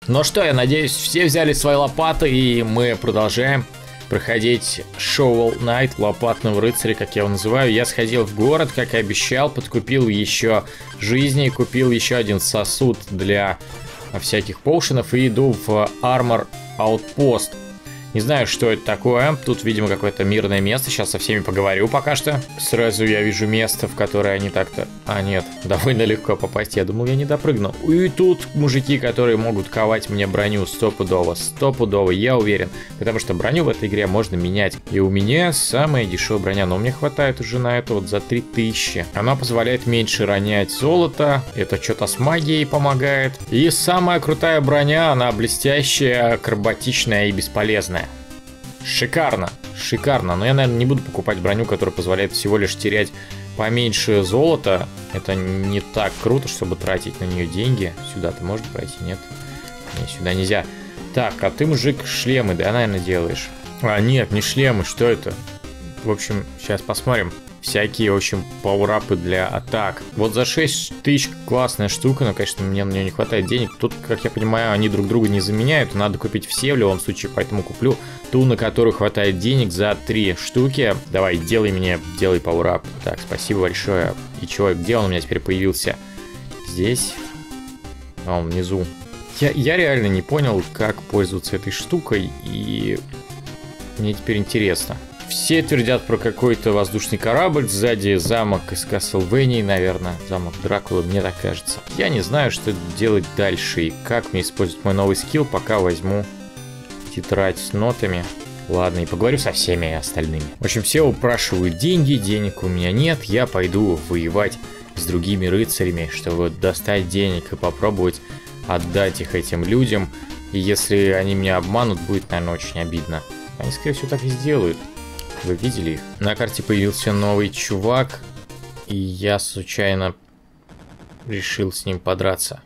Ну что, я надеюсь, все взяли свои лопаты, и мы продолжаем проходить Shovel Knight, лопатного рыцаря, как я его называю. Я сходил в город, как и обещал, подкупил еще жизни, купил еще один сосуд для всяких поушенов и иду в Armor Outpost. Не знаю, что это такое. Тут, видимо, какое-то мирное место. Сейчас со всеми поговорю пока что. Сразу я вижу место, в которое они так-то... А, нет, довольно легко попасть. Я думал, я не допрыгну. И тут мужики, которые могут ковать мне броню стопудово. Стопудово, я уверен. Потому что броню в этой игре можно менять. И у меня самая дешевая броня. Но мне хватает уже на это вот за 3000. Она позволяет меньше ронять золото. Это что-то с магией помогает. И самая крутая броня, она блестящая, акробатичная и бесполезная. Шикарно, шикарно. Но я, наверное, не буду покупать броню, которая позволяет всего лишь терять поменьше золота. Это не так круто, чтобы тратить на нее деньги. Сюда-то можно пройти? Нет. Нет, сюда нельзя. Так, а ты, мужик, шлемы, да, наверное, делаешь? А, нет, не шлемы, что это? В общем, сейчас посмотрим. Всякие, в общем, пауэрапы для атак. Вот за 6000 классная штука, но, конечно, мне на нее не хватает денег. Тут, как я понимаю, они друг друга не заменяют. Надо купить все в любом случае, поэтому куплю ту, на которую хватает денег за 3 штуки. Давай, делай пауэрап. Так, спасибо большое. И чего, где он у меня теперь появился? Здесь. А, он внизу. Я реально не понял, как пользоваться этой штукой, и мне теперь интересно. Все твердят про какой-то воздушный корабль, сзади замок из Castlevania, наверное, замок Дракулы, мне так кажется. Я не знаю, что делать дальше и как мне использовать мой новый скилл, пока возьму тетрадь с нотами. Ладно, и поговорю со всеми остальными. В общем, все упрашивают деньги, денег у меня нет, я пойду воевать с другими рыцарями, чтобы достать денег и попробовать отдать их этим людям. И если они меня обманут, будет, наверное, очень обидно. Они, скорее всего, так и сделают. Вы видели их? На карте появился новый чувак, и я случайно решил с ним подраться.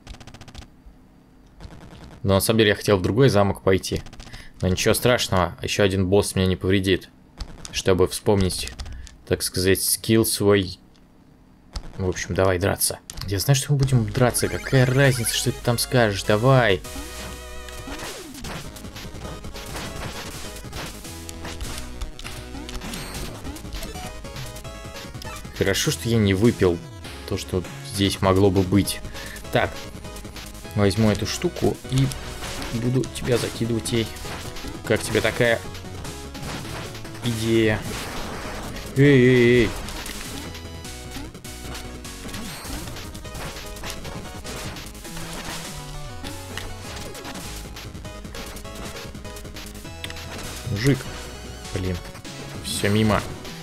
Но на самом деле я хотел в другой замок пойти. Но ничего страшного, еще один босс меня не повредит. Чтобы вспомнить, так сказать, скилл свой. В общем, давай драться. Я знаю, что мы будем драться, какая разница, что ты там скажешь, давай. Хорошо, что я не выпил то, что здесь могло бы быть. Так, возьму эту штуку и буду тебя закидывать ей. Как тебе такая идея? Эй-эй-эй. Мужик. Блин, все мимо.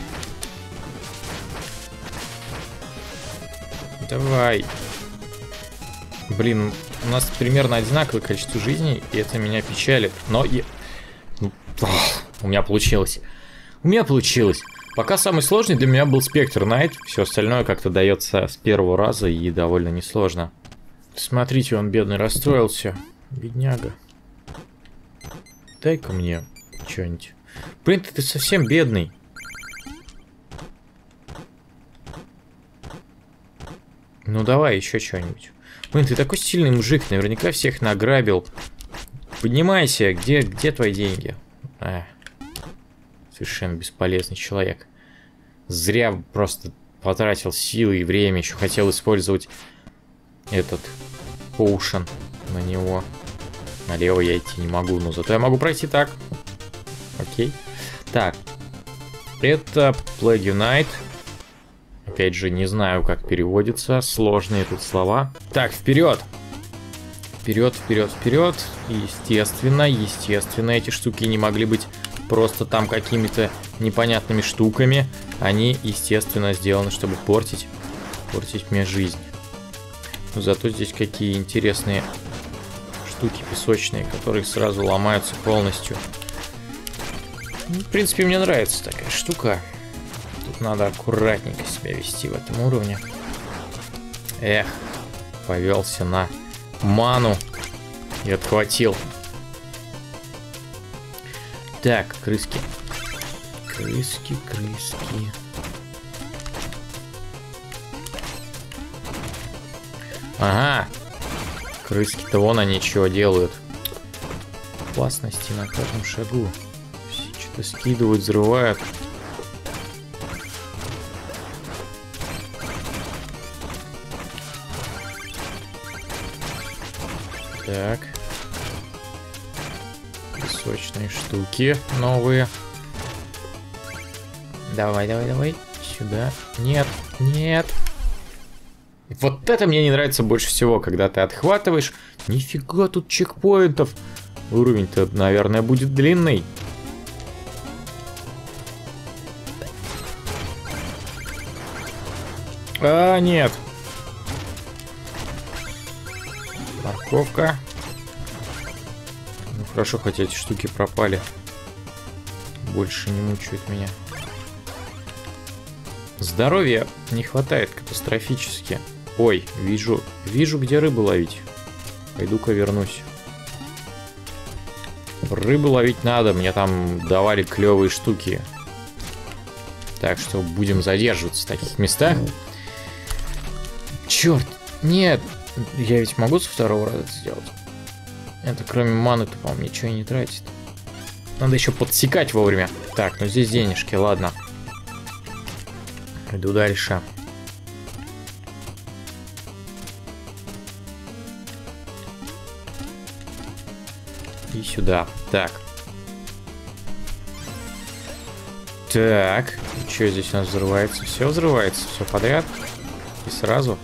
Давай. Блин, у нас примерно одинаковое количество жизней, и это меня печалит. Но я... у меня получилось. У меня получилось. Пока самый сложный для меня был Spectre Knight. Все остальное как-то дается с первого раза и довольно несложно. Смотрите, он бедный расстроился. Бедняга. Дай-ка мне что-нибудь. Блин, ты совсем бедный. Ну давай еще что-нибудь. Блин, ты такой сильный мужик, наверняка всех награбил. Поднимайся, где твои деньги? Совершенно бесполезный человек. Зря просто потратил силы и время. Еще хотел использовать этот поушен на него. Налево я идти не могу, но зато я могу пройти так. Окей. Так. Это Plague Unite. Опять же, не знаю, как переводится. Сложные тут слова. Так, вперед! Вперед, вперед, вперед. Естественно, эти штуки не могли быть просто там какими-то непонятными штуками. Они, естественно, сделаны, чтобы портить мне жизнь. Но зато здесь какие интересные штуки песочные, которые сразу ломаются полностью. В принципе, мне нравится такая штука. Тут надо аккуратненько себя вести в этом уровне. Эх, повелся на ману и отхватил. Так, крыски. Крыски. Ага. Крыски-то вон они чего делают. Опасности на каждом шагу. Что-то скидывают, взрывают. Так. Песочные штуки новые. Давай, давай, давай. Сюда. Нет, нет. Вот это мне не нравится больше всего, когда ты отхватываешь. Нифига тут чекпоинтов. Уровень-то, наверное, будет длинный. А, нет. Морковка. Ну, хорошо, хотя эти штуки пропали. Больше не мучают меня. Здоровья не хватает катастрофически. Ой, вижу, где рыбу ловить. Пойду-ка вернусь. Рыбу ловить надо, мне там давали клевые штуки. Так что будем задерживаться в таких местах. Черт, нет. Я ведь могу со второго раза это сделать? Это кроме маны-то, по-моему, ничего и не тратит. Надо еще подсекать вовремя. Так, ну здесь денежки, ладно. Иду дальше. И сюда. Так. Так. Что здесь у нас взрывается? Все взрывается, все подряд. И сразу.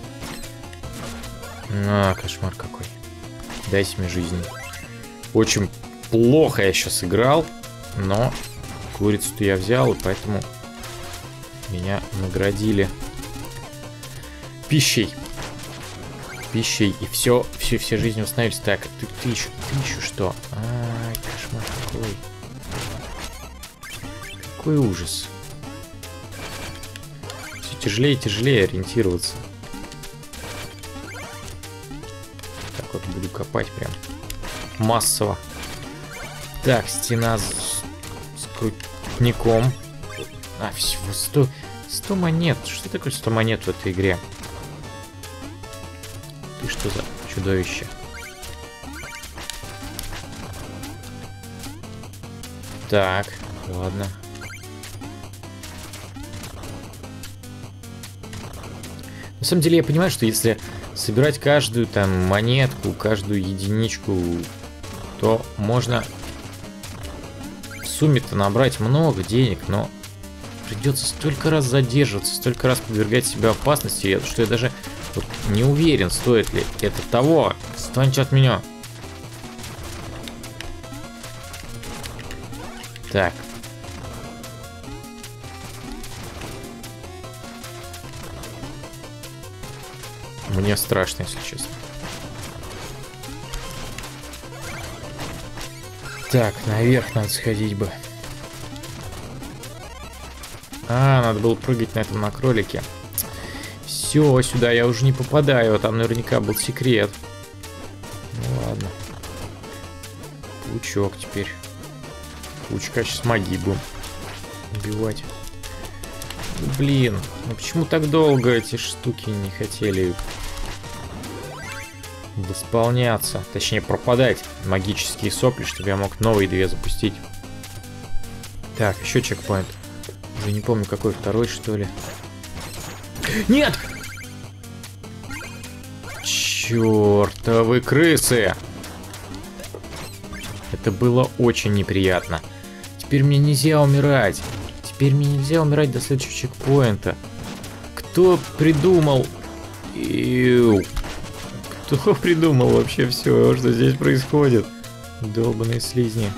А, кошмар какой. Дайте мне жизнь. Очень плохо я сейчас играл, но курицу-то я взял, и поэтому меня наградили пищей. Пищей. И все жизни восстановились. Так, ты еще что? Ай, кошмар какой. Какой ужас. Все тяжелее и тяжелее ориентироваться. Так вот буду копать прям массово. Так, стена с крутником. А, всего 100 монет. Что такое 100 монет в этой игре? Ты что за чудовище? Так, ладно. На самом деле я понимаю, что если собирать каждую там монетку, каждую единичку, то можно в сумме-то набрать много денег, но придется столько раз задерживаться, столько раз подвергать себя опасности, что я даже вот не уверен, стоит ли это того. Отстаньте от меня. Так. Мне страшно, если честно. Так, наверх надо сходить бы. А, надо было прыгать на этом, на кролике. Все, сюда я уже не попадаю. Там наверняка был секрет. Ну ладно. Паучок теперь. Паучка сейчас магии будем убивать. Блин, ну почему так долго эти штуки не хотели восполняться? Точнее, пропадать магические сопли, чтобы я мог новые две запустить. Так, еще чекпоинт. Уже не помню, какой, второй, что ли. Нет! Чёртовы крысы! Это было очень неприятно. Теперь мне нельзя умирать. Теперь мне нельзя умирать до следующего чекпоинта. Кто придумал? Кто придумал вообще все, что здесь происходит? Долбаные слизни.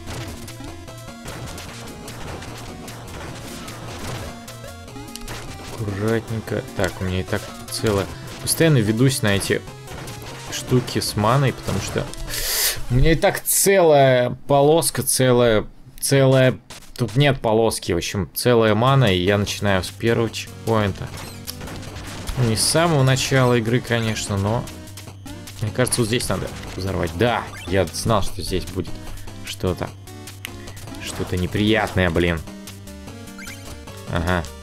Аккуратненько. Так, у меня и так целое. Постоянно ведусь на эти штуки с маной, потому что у меня и так целая полоска, целая. Тут нет полоски, в общем, целая мана, и я начинаю с первого чекпоинта. Не с самого начала игры, конечно, но мне кажется, вот здесь надо взорвать. Да, я знал, что здесь будет что-то. Что-то неприятное, блин. Ага.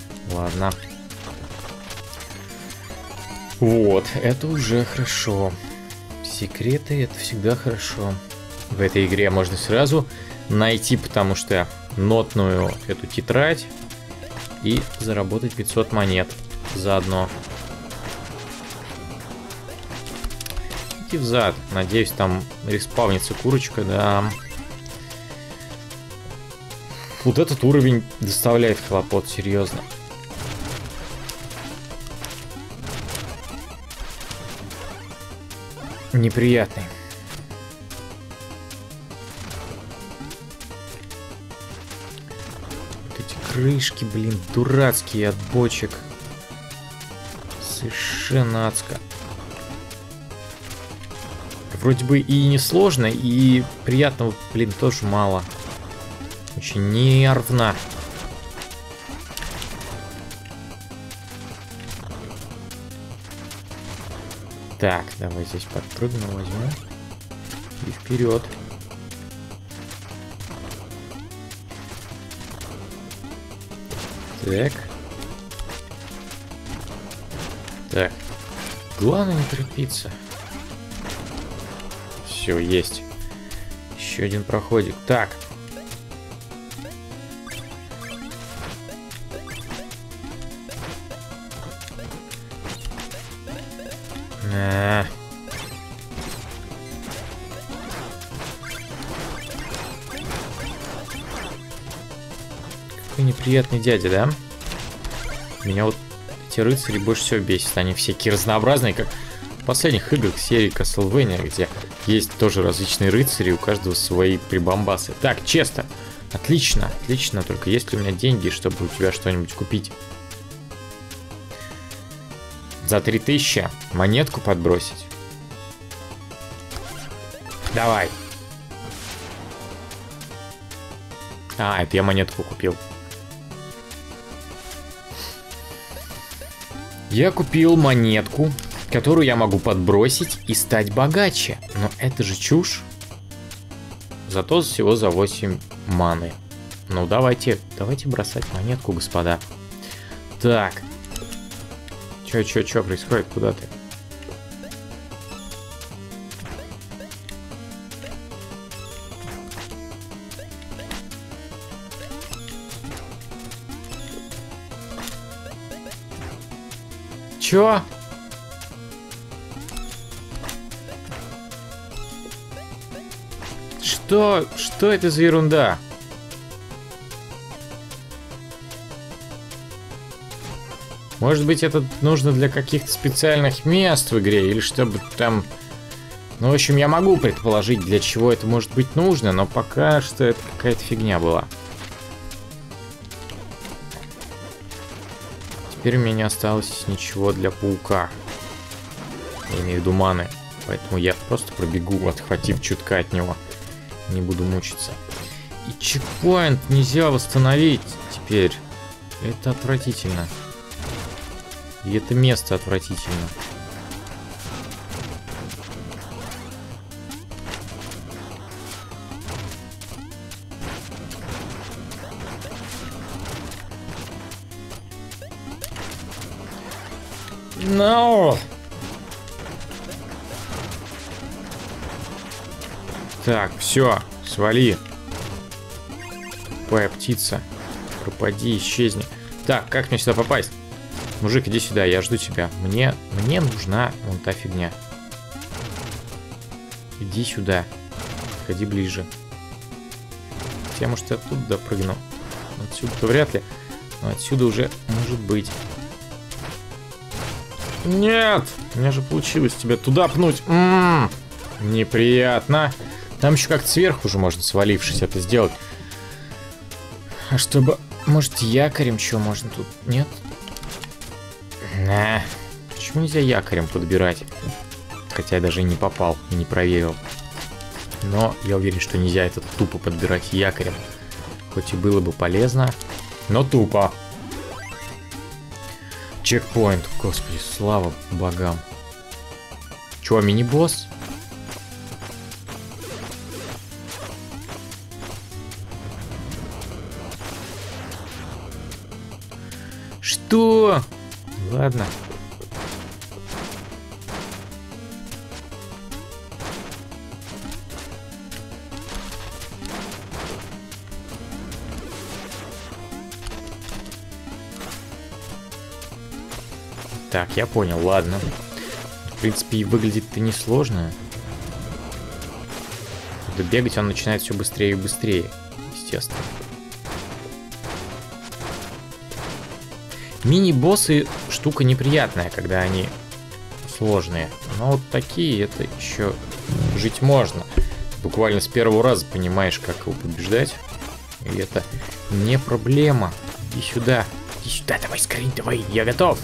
Ладно. Вот, это уже хорошо. Секреты — это всегда хорошо. В этой игре можно сразу найти, потому что нотную эту тетрадь и заработать 500 монет заодно. Иди взад. Надеюсь, там респавнится курочка, да. Вот этот уровень доставляет хлопот, серьезно. Неприятный. Вот эти крышки, блин, дурацкие от бочек. Совершенно адско. Вроде бы и не сложно, и приятного, блин, тоже мало. Очень нервно. Так, давай здесь подпрыгну, возьму. И вперед. Так. Так. Главное не торопиться. Все, есть. Еще один проходик. Так. Какой неприятный дядя, да? Меня вот эти рыцари больше всего бесят. Они всякие разнообразные, как в последних играх серии Castlevania, где есть тоже различные рыцари, у каждого свои прибамбасы. Так, честно. Отлично, отлично. Только есть ли у меня деньги, чтобы у тебя что-нибудь купить? За 3000 монетку подбросить? Давай. А, это я монетку купил. Я купил монетку, которую я могу подбросить и стать богаче. Но это же чушь. Зато всего за 8 маны. Ну, давайте бросать монетку, господа. Так. Чё происходит? Куда ты? Чё? Что это за ерунда? Может быть, это нужно для каких-то специальных мест в игре, или чтобы там... Ну, в общем, я могу предположить, для чего это может быть нужно, но пока что это какая-то фигня была. Теперь у меня не осталось ничего для паука. Я имею в виду маны. Поэтому я просто пробегу, отхватив чутка от него. Не буду мучиться. И чекпоинт нельзя восстановить теперь. Это отвратительно. И это место отвратительно. No! Так, все, свали. Тупая птица. Пропади, исчезни. Так, как мне сюда попасть? Мужик, иди сюда, я жду тебя. Мне нужна вон та фигня. Иди сюда. Ходи ближе. Я, может, оттуда допрыгну. Отсюда-то вряд ли. Но отсюда уже может быть. Нет! У меня же получилось тебя туда пнуть. Неприятно. Там еще как-то сверху уже можно, свалившись, это сделать. А чтобы... Может, якорем что можно тут? Нет? Почему нельзя якорем подбирать? Хотя я даже и не попал, и не проверил. Но я уверен, что нельзя это тупо подбирать якорем. Хоть и было бы полезно, но тупо. Чекпоинт. Господи, слава богам. Чё, мини-босс? Что? Ладно. Так, я понял, ладно. В принципе, и выглядит-то несложно. Когда бегать он начинает все быстрее и быстрее, естественно. Мини-боссы штука неприятная, когда они сложные. Но вот такие, это еще жить можно. Буквально с первого раза понимаешь, как его побеждать. И это не проблема. Иди сюда, давай скорее, давай, я готов.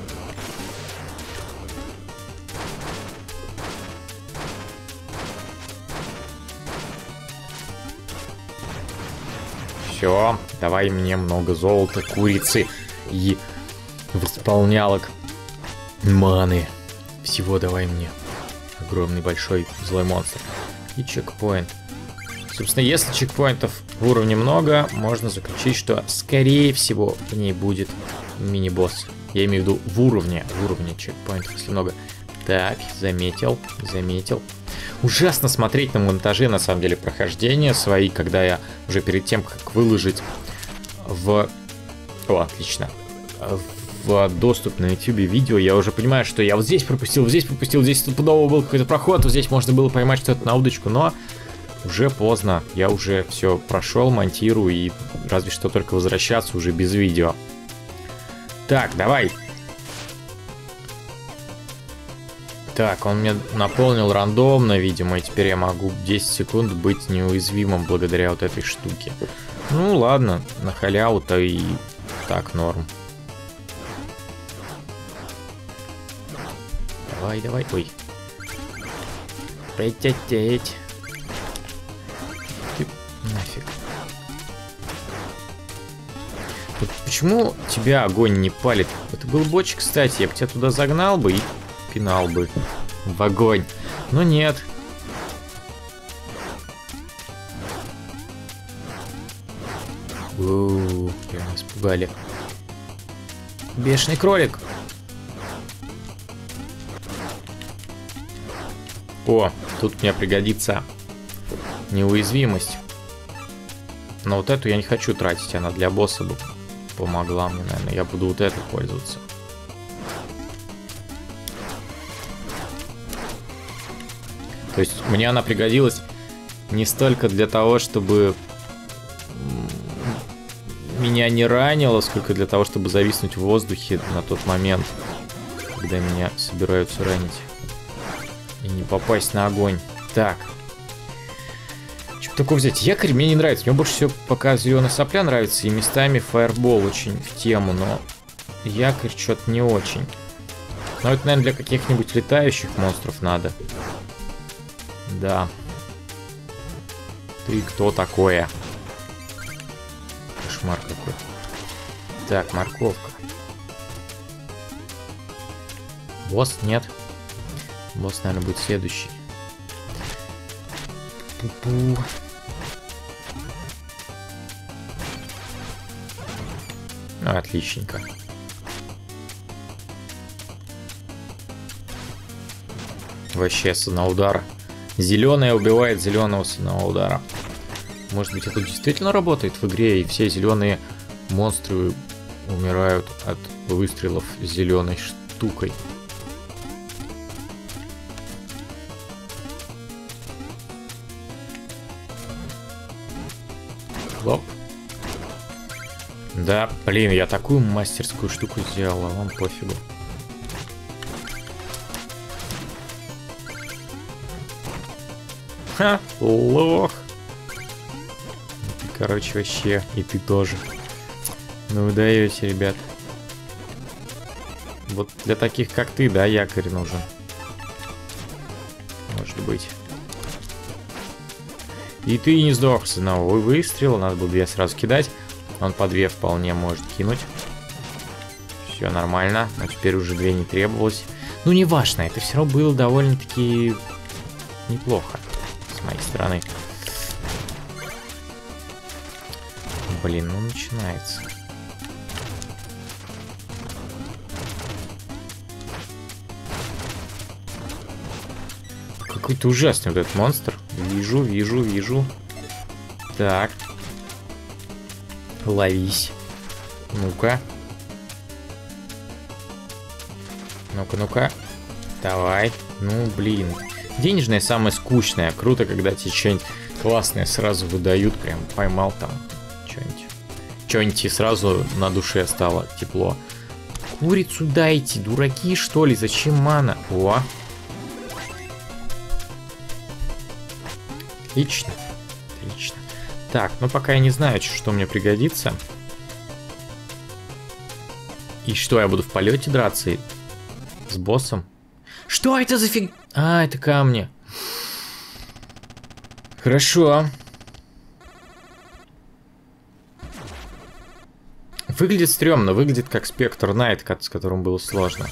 Все, давай мне много золота, курицы и восполнялок маны. Всего давай мне. Огромный большой злой монстр. И чекпоинт. Собственно, если чекпоинтов в уровне много, можно заключить, что, скорее всего, в ней будет мини-босс. Я имею в виду в уровне чекпоинтов, если много. Так, заметил. Ужасно смотреть на монтаже, на самом деле, прохождения свои, когда я уже перед тем, как выложить в... О, отлично. В доступ на YouTube видео, я уже понимаю, что я вот здесь пропустил, здесь стопудово был какой-то проход, вот здесь можно было поймать что-то на удочку, но уже поздно. Я уже все прошел, монтирую, и разве что только возвращаться уже без видео. Так, давай. Так, он мне наполнил рандомно, видимо, и теперь я могу 10 секунд быть неуязвимым благодаря вот этой штуке. Ну ладно, на халяву-то и так норм. Давай, ой. Петь. Нафиг. Вот почему тебя огонь не палит? Это был бочек, кстати, я бы тебя туда загнал бы и пинал бы в огонь. Но нет. Прям испугали. Бешеный кролик. О, тут мне пригодится неуязвимость. Но вот эту я не хочу тратить, она для босса бы помогла мне, наверное. Я буду вот этой пользоваться. То есть мне она пригодилась не столько для того, чтобы меня не ранило, сколько для того, чтобы зависнуть в воздухе на тот момент, когда меня собираются ранить. И не попасть на огонь. Так. Что такое взять? Якорь мне не нравится. Мне больше всего пока зеленая сопля нравится. И местами фаербол очень в тему. Но якорь что-то не очень. Но это, наверное, для каких-нибудь летающих монстров надо. Да. Ты кто такое? Кошмар какой. Так, морковка. Босс? Нет. Босс, наверное, будет следующий. Пу-пу. Отличненько. Вообще с одного удара. Зеленая убивает зеленого с одного удара. Может быть, это действительно работает в игре, и все зеленые монстры умирают от выстрелов зеленой штукой. Хлоп. Да, блин, я такую мастерскую штуку сделал, а вам пофигу. Ха, лох. Ты, короче, вообще, и ты тоже. Ну вы даете, ребят. Вот для таких, как ты, да, якорь нужен. Может быть. И ты не сдох с одного выстрела. Надо было 2 сразу кидать. Он по 2 вполне может кинуть. Все нормально. Но теперь уже 2 не требовалось. Ну, не важно. Это все равно было довольно-таки неплохо с моей стороны. Блин, ну начинается. Какой-то ужасный вот этот монстр. Вижу. Так. Ловись. Ну-ка. Ну-ка, ну-ка. Давай. Ну, блин. Денежное самое скучное. Круто, когда тебе что-нибудь классное сразу выдают. Прям поймал там что-нибудь. Что-нибудь и сразу на душе стало тепло. Курицу дайте, дураки, что ли? Зачем мана? О! Отлично. Отлично. Так, ну пока я не знаю, что мне пригодится. И что, я буду в полете драться с боссом? Что это за фиг... А, это камни. Хорошо. Выглядит стрёмно, выглядит как Спектр Найт, с которым было сложно.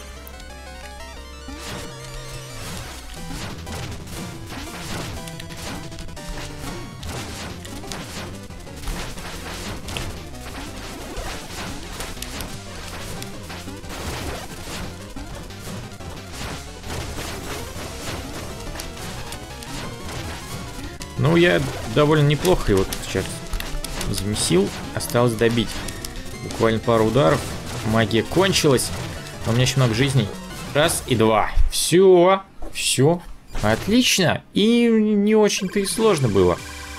Ну, я довольно неплохо его сейчас замесил. Осталось добить. Буквально пару ударов. Магия кончилась. Но у меня еще много жизней. Раз и два. Все. Все. Отлично. И не очень-то и сложно было.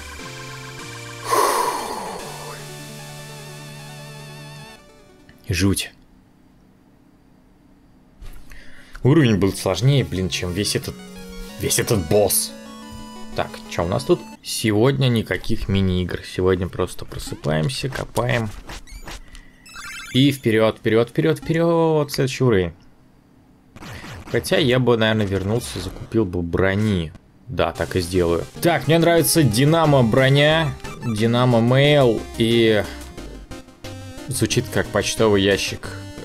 Жуть. Уровень был сложнее, блин, чем весь этот босс. Так, что у нас тут? Сегодня никаких мини-игр. Сегодня просто просыпаемся, копаем. И вперед, вперед, вперед, вперед. Следующий уровень. Хотя я бы, наверное, вернулся, закупил бы брони. Да, так и сделаю. Так, мне нравится Динамо броня, Динамо Mail и... Звучит как почтовый ящик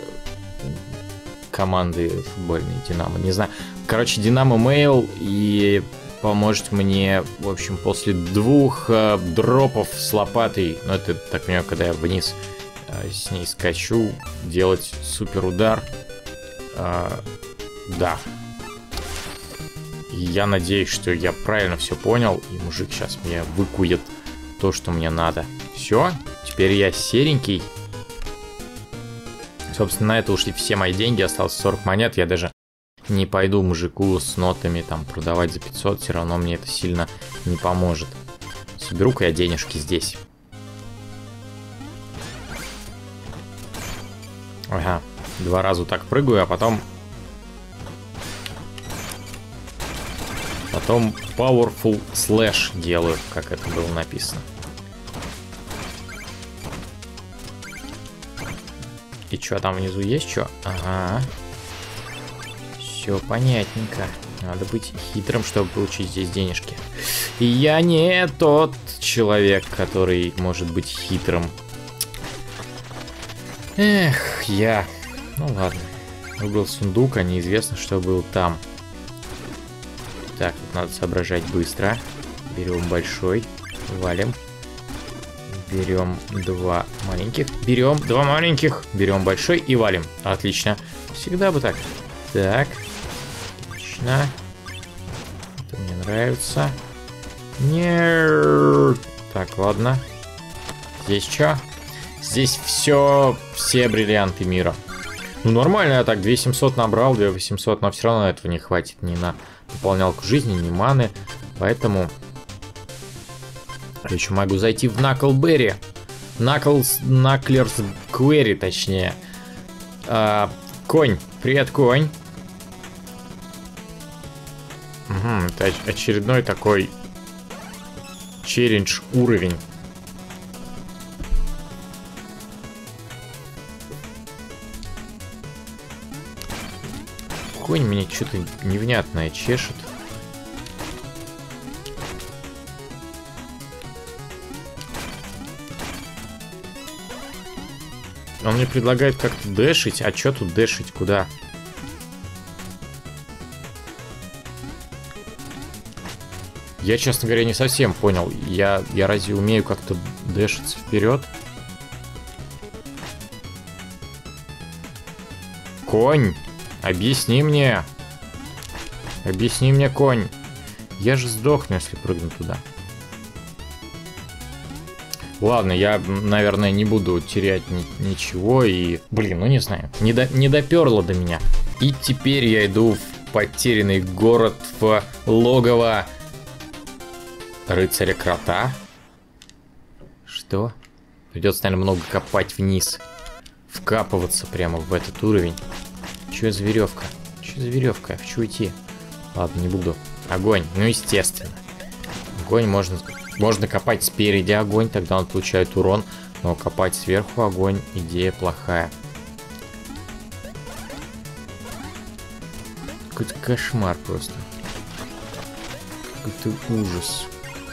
команды футбольной Динамо. Не знаю. Короче, Динамо Mail и... поможет мне, в общем, после 2 дропов с лопатой, ну это, так понимаю, когда я вниз с ней скачу, делать супер удар. Да. И я надеюсь, что я правильно все понял, и мужик сейчас мне выкует то, что мне надо. Все, теперь я серенький. Собственно, на это ушли все мои деньги, осталось 40 монет, я даже... Не пойду мужику с нотами там продавать за 500, все равно мне это сильно не поможет. Соберу-ка я денежки здесь. Ага, 2 раза так прыгаю, а потом Powerful Slash делаю, как это было написано. И что там внизу есть, что? Ага. Все понятненько. Надо быть хитрым, чтобы получить здесь денежки. И я не тот человек, который может быть хитрым. Эх, я... Ну ладно. Выбрал сундук, а неизвестно, что было там. Так, тут надо соображать быстро. Берем большой. Валим. Берем 2 маленьких. Берем 2 маленьких. Берем большой и валим. Отлично. Всегда бы так. Так. Отлично. Это мне нравится. Нет. Так, ладно. Здесь что? Здесь все бриллианты мира. Ну, нормально, я так 2700 набрал, 2800, но все равно этого не хватит ни на пополнялку жизни, ни маны. Поэтому я еще могу зайти в Наклберри. Наклерс Квери, точнее. Конь. Привет, конь. Угу, это очередной такой челлендж уровень. Конь мне что-то невнятное чешет. Он мне предлагает как-то дэшить. А что тут дэшить? Куда? Я, честно говоря, не совсем понял. Я разве умею как-то дэшиться вперед? Конь! Объясни мне! Объясни мне, конь! Я же сдохну, если прыгну туда. Ладно, я, наверное, не буду терять ничего и... Блин, ну не знаю. Не доперло до меня. И теперь я иду в потерянный город, в логово рыцаря-крота. Что? Придется, наверное, много копать вниз. Вкапываться прямо в этот уровень. Че за веревка? Че за веревка? Я хочу идти. Ладно, не буду. Огонь. Ну, естественно. Огонь можно копать спереди огонь, тогда он получает урон. Но копать сверху огонь — идея плохая. Какой-то кошмар просто. Какой-то ужас.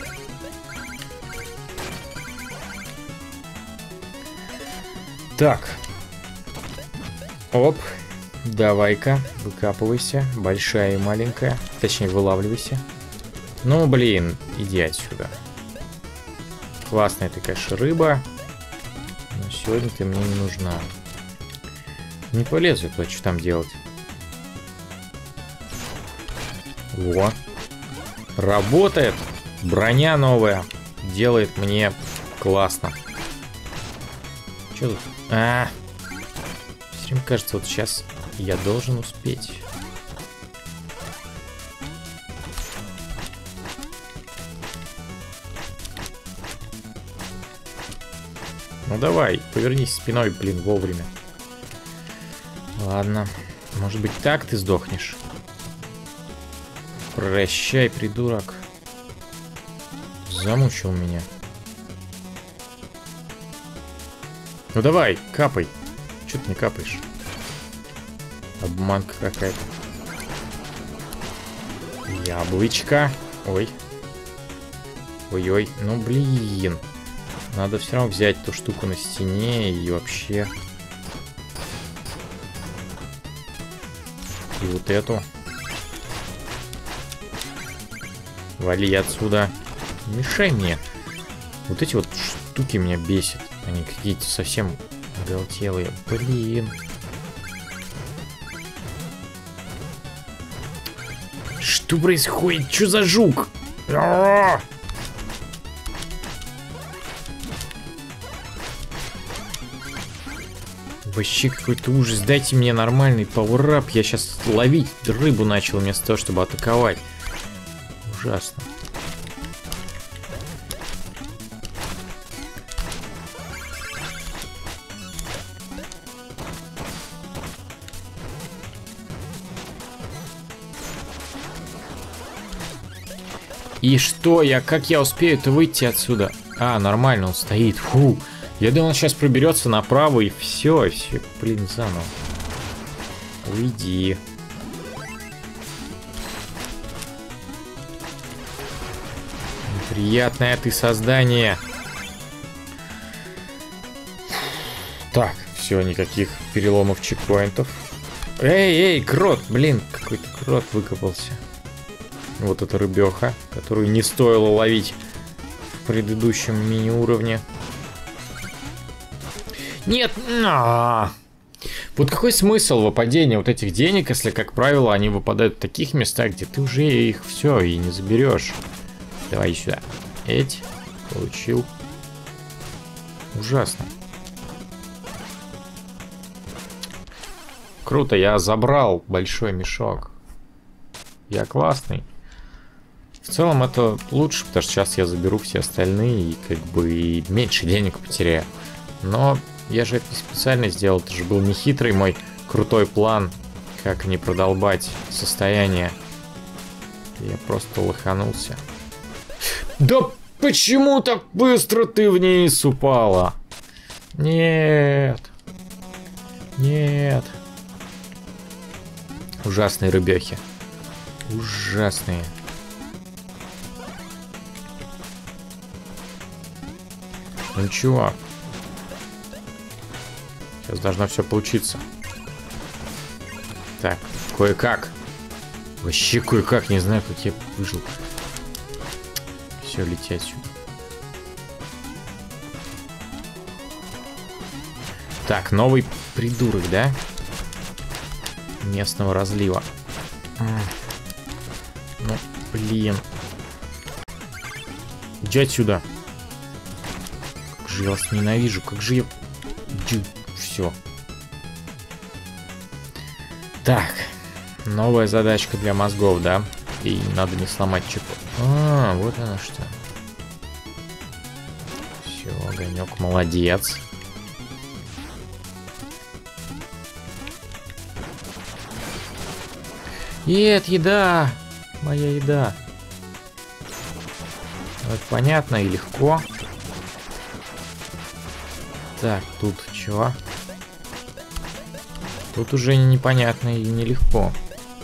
Так. Оп. Давай-ка, выкапывайся. Большая и маленькая. Точнее, вылавливайся. Ну, блин, иди отсюда. Классная ты, конечно, рыба. Но сегодня ты мне не нужна. Не полезу я туда, что там делать. Во. Работает. Броня новая. Делает мне классно. Что тут? Все время кажется, вот сейчас я должен успеть. Ну давай, повернись спиной, блин, вовремя. Ладно. Может быть, так ты сдохнешь? Прощай, придурок. Замучил меня. Ну давай, капай. Чё ты не капаешь? Обманка какая-то. Яблочко. Ой. Ой-ой. Ну блин. Надо все равно взять ту штуку на стене и вообще. И вот эту. Вали отсюда. Не мешай мне. Вот эти вот штуки меня бесят. Они какие-то совсем оголтелые. Блин. Что происходит? Что за жук? Вообще какой-то ужас. Дайте мне нормальный пауэрап. Я сейчас ловить рыбу начал вместо того, чтобы атаковать. Ужасно. И что я? Как я успею-то выйти отсюда? А, нормально, он стоит. Фу. Я думал, он сейчас проберется направо и все, блин, заново. Уйди. Приятное ты создание. Так, все, никаких переломов чекпоинтов. Эй, крот, блин, какой-то крот выкопался. Вот эта рыбеха, которую не стоило ловить в предыдущем мини-уровне. Нет! Вот какой смысл выпадения вот этих денег, если, как правило, они выпадают в таких местах, где ты уже их все и не заберешь. Давай сюда. Эть. Получил. Ужасно. Круто, я забрал большой мешок. Я классный. В целом это лучше, потому что сейчас я заберу все остальные и как бы и меньше денег потеряю. Но я же это не специально сделал, это же был нехитрый мой крутой план, как не продолбать состояние. Я просто лоханулся. Да почему так быстро ты вниз упала? Нет. Нет. Ужасные рыбехи. Ужасные. Ну чувак. Сейчас должно все получиться. Так, кое-как. Вообще кое-как, не знаю, как я выжил. Все, лети отсюда. Так, новый придурок, да? Местного разлива. Ну, блин. Иди отсюда. Как же я вас ненавижу, как же я... Все. Так, новая задачка для мозгов, да? И надо не сломать чипу. А, вот оно что. Все, огонек, молодец. И это еда. Моя еда. Вот понятно и легко. Так, тут чего? Тут уже непонятно и нелегко.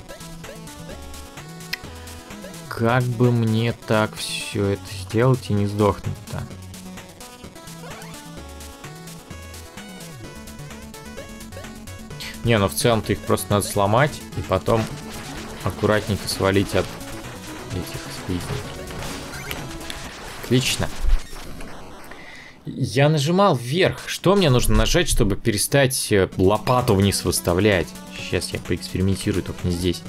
Как бы мне так все это сделать и не сдохнуть-то? Не, ну в целом-то их просто надо сломать и потом аккуратненько свалить от этих слизней. Отлично. Я нажимал вверх. Что мне нужно нажать, чтобы перестать лопату вниз выставлять? Сейчас я поэкспериментирую, только не здесь.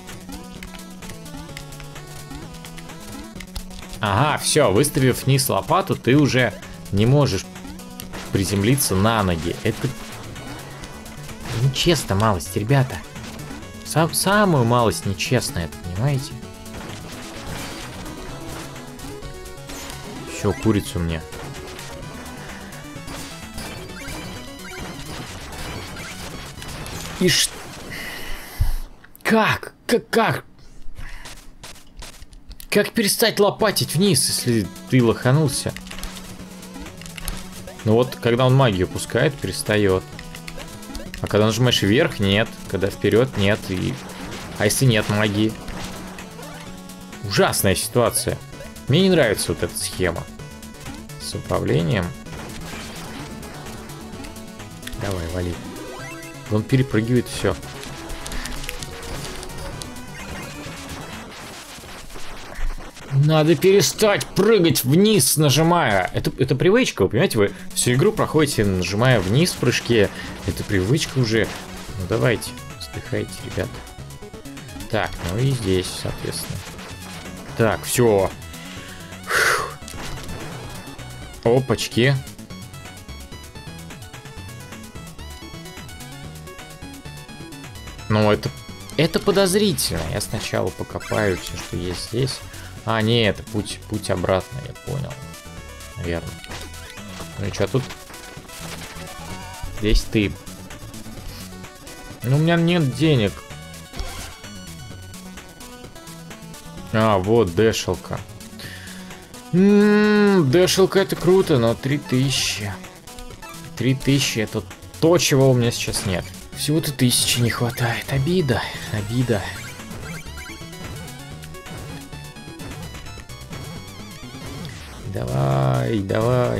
Ага, все, выставив вниз лопату, ты уже не можешь приземлиться на ноги. Это нечестно малость, ребята. Самую малость нечестно это, понимаете? Все, курицу мне. И ш... Как? Как перестать лопатить вниз, если ты лоханулся? Ну вот, когда он магию пускает, перестает. А когда нажимаешь вверх, нет. Когда вперед, нет. А если нет магии? Ужасная ситуация. Мне не нравится вот эта схема. С управлением. Давай, вали. Он перепрыгивает все. Надо перестать прыгать вниз, нажимая. Это привычка, вы понимаете? Вы всю игру проходите, нажимая вниз в прыжке. Это привычка уже. Ну давайте, вздыхайте, ребята. Так, ну и здесь, соответственно. Так, все. Опачки. Ну, это подозрительно. Я сначала покопаю все, что есть здесь. А, не, это путь обратно, я понял. Наверное. Ну и что тут? Здесь ты. Ну, у меня нет денег. А, вот дэшелка. Дэшелка это круто, но 3000. 3000 это то, чего у меня сейчас нет. Всего-то 1000 не хватает. Обида, обида. Давай, давай.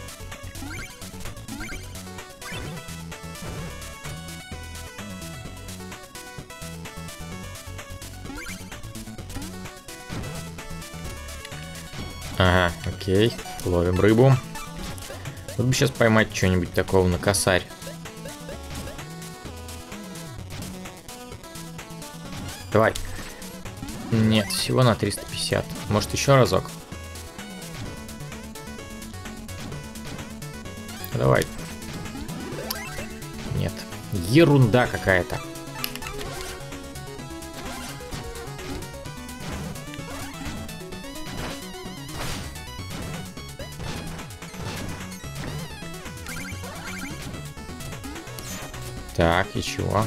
Ага, окей. Ловим рыбу. Вот бы сейчас поймать что-нибудь такого на косарь. Давай. Нет, всего на 350. Может, еще разок? Давай. Нет. Ерунда какая-то. Так, и чего?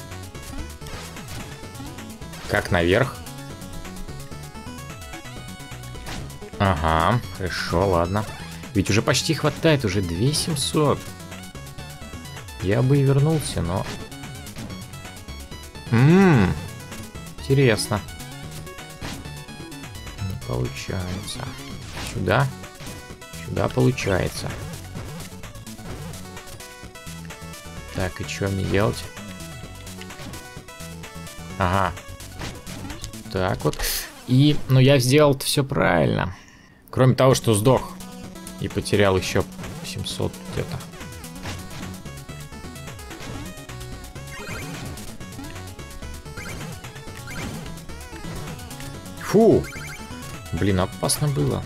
Как наверх? Ага, хорошо, ладно. Ведь уже почти хватает, уже 2700. Я бы и вернулся, но... Интересно. Не получается. Сюда? Сюда получается. Так, и что мне делать? Ага. Так вот. И, ну, я сделал все правильно. Кроме того, что сдох. И потерял еще 700 где-то. Фу! Блин, опасно было.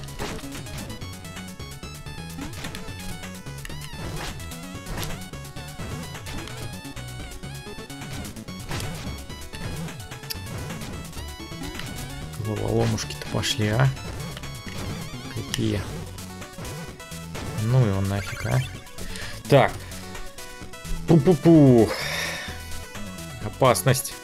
пошли, а? Какие? Ну его нафиг, а? Так. Пу-пу-пу. Опасность.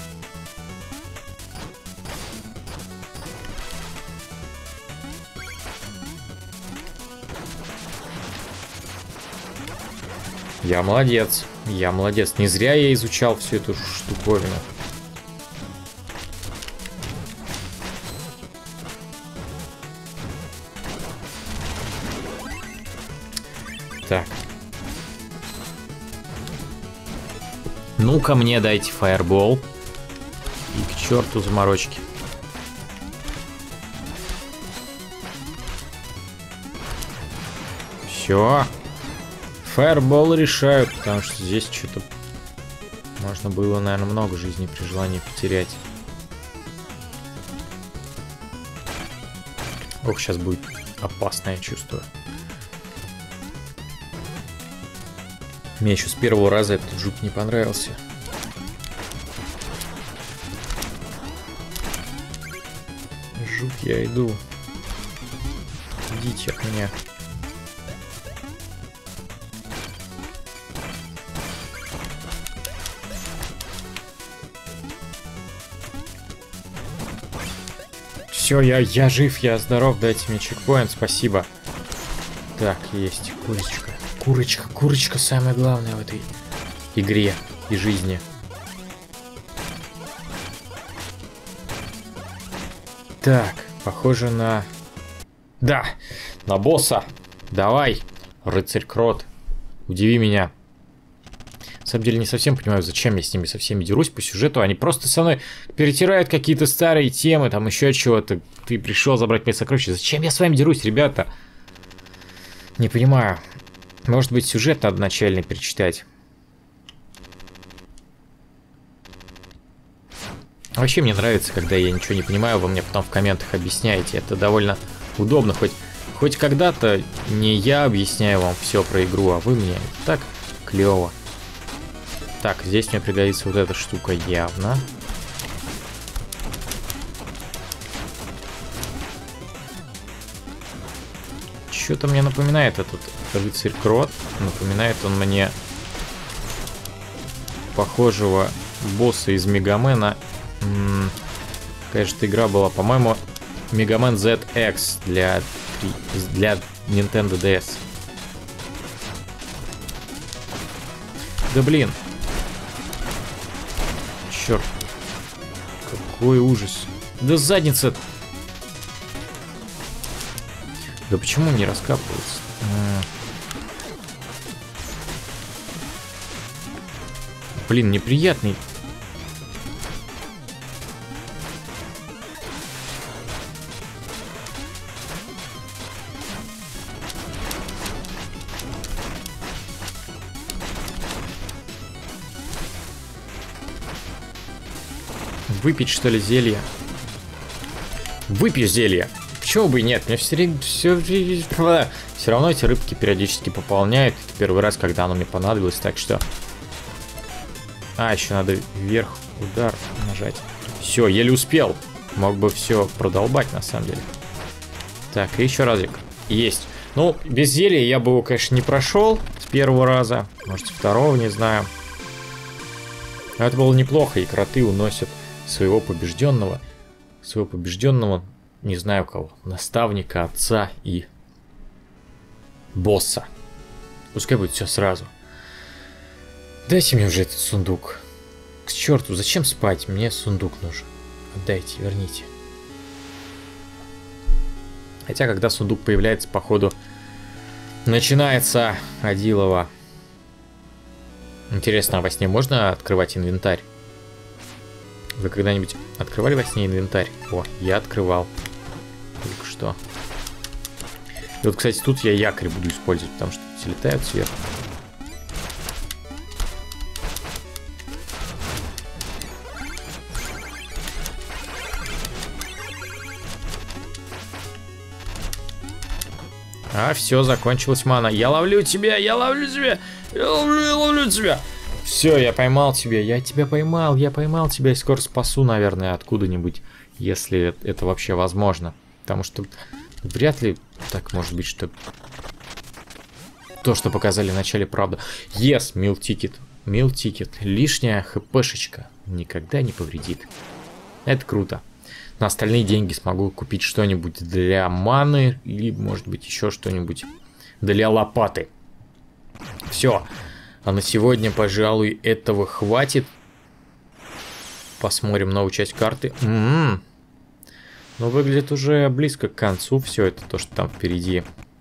Я молодец. Я молодец. Не зря я изучал всю эту штуковину. Так. Ну-ка мне дайте фаербол. И к черту заморочки. Все. Фаербол решают, потому что здесь что-то можно было, наверное, много жизней при желании потерять. Ох, сейчас будет опасно, я чувствую. Мне еще с первого раза этот жук не понравился. Жук, я иду. Идите от меня. Все, я жив, я здоров, дайте мне чекпоинт, спасибо. Так, есть курочка. Курочка самое главное в этой игре и жизни. Так, похоже на... Да, на босса. Давай, рыцарь Крот, удиви меня. На самом деле не совсем понимаю, зачем я с ними со всеми дерусь по сюжету. Они просто со мной перетирают какие-то старые темы, там еще чего-то. Ты пришел забрать мои сокровища. Зачем я с вами дерусь, ребята? Не понимаю. Может быть, сюжет надо начальный перечитать. Вообще мне нравится, когда я ничего не понимаю, вы мне потом в комментах объясняете. Это довольно удобно. Хоть когда-то не я объясняю вам все про игру, а вы мне. Так клево. Так, здесь мне пригодится вот эта штука явно. Что-то мне напоминает этот рыцарь Крот. Напоминает он мне похожего босса из Мегамена. Какая же эта игра была? По-моему, Мегамен ZX для Nintendo DS. Да блин. Черт. Какой ужас. Да задница. Да почему не раскапывается? Блин, неприятный. Выпить, что ли, зелье? Выпью зелье. Почему бы и нет? Мне все равно эти рыбки периодически пополняют. Это первый раз, когда оно мне понадобилось, так что... А, еще надо вверх удар нажать. Все, еле успел. Мог бы все продолбать, на самом деле. Так, и еще разик. Есть. Ну, без зелья я бы его, конечно, не прошел с первого раза. Может, с второго, не знаю. Но это было неплохо, и кроты уносят своего побежденного, не знаю кого, наставника, отца и босса. Пускай будет все сразу. Дайте мне уже этот сундук. К черту, зачем спать? Мне сундук нужен. Отдайте, верните. Хотя, когда сундук появляется, походу, начинается Адилова. Интересно, а во сне можно открывать инвентарь? Вы когда-нибудь открывали во сне инвентарь? О, я открывал. Только что. И вот, кстати, тут я якорь буду использовать, потому что эти летают сверху. А, все, закончилась мана. Я ловлю тебя, я ловлю тебя, я ловлю тебя. Все, я поймал тебя, я тебя поймал, я поймал тебя и скоро спасу, наверное, откуда-нибудь если это вообще возможно. Потому что вряд ли так может быть, что то, что показали в начале, правда. Yes, мил тикет. Мил тикет. Лишняя хпшечка никогда не повредит. Это круто. На остальные деньги смогу купить что-нибудь для маны или, может быть, еще что-нибудь для лопаты. Все. А на сегодня, пожалуй, этого хватит. Посмотрим новую часть карты. Но выглядит уже близко к концу все это, то, что там впереди.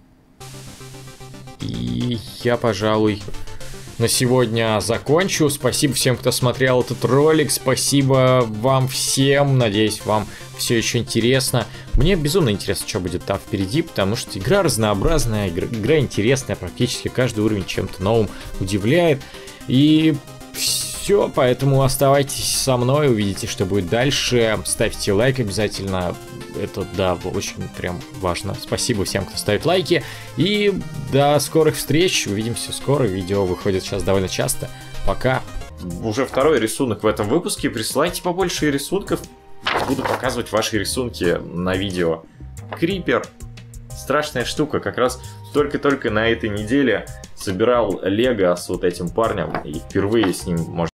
И я, пожалуй, на сегодня закончу. Спасибо всем, кто смотрел этот ролик. Спасибо вам всем. Надеюсь, вам все еще интересно. Мне безумно интересно, что будет там впереди, потому что игра разнообразная, игра интересная, практически каждый уровень чем-то новым удивляет. И все, поэтому оставайтесь со мной, увидите, что будет дальше. Ставьте лайк обязательно. Это, да, очень прям важно. Спасибо всем, кто ставит лайки. И до скорых встреч. Увидимся скоро. Видео выходит сейчас довольно часто. Пока. Уже второй рисунок в этом выпуске. Присылайте побольше рисунков. Буду показывать ваши рисунки на видео. Крипер. Страшная штука. Как раз только-только на этой неделе собирал лего с вот этим парнем. И впервые с ним, можно